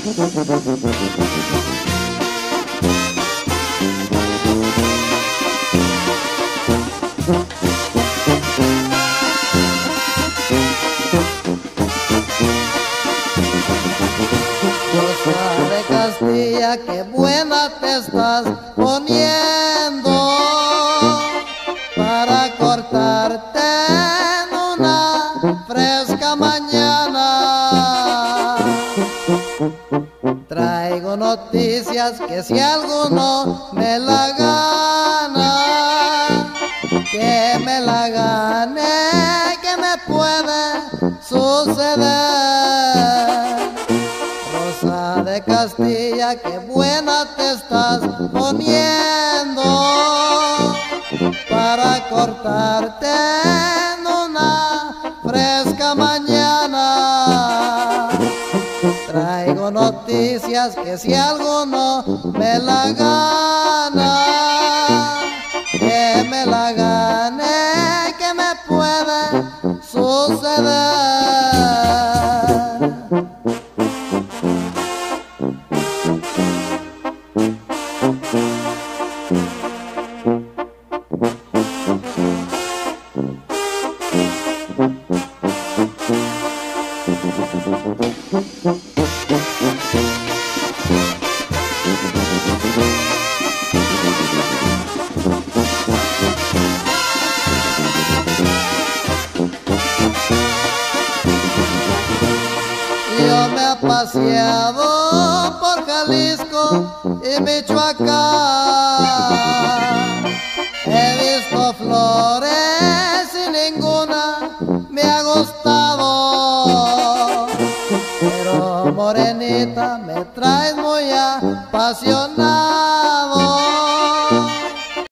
Rosa de Castilla, qué buena te estás poniendo para cortarte en una fresca mañana. Traigo noticias que si alguno me la gana, que me la gane, que me puede suceder. Rosa de Castilla, qué buena te estás poniendo para cortarte en una fresca mañana. Traigo noticias que si alguno me la gana, que me la gane, que me puede suceder. Yo me he paseado por Jalisco y Michoacán. He visto flores y ninguna me ha gustado, pero morenita me traes muy apasionado.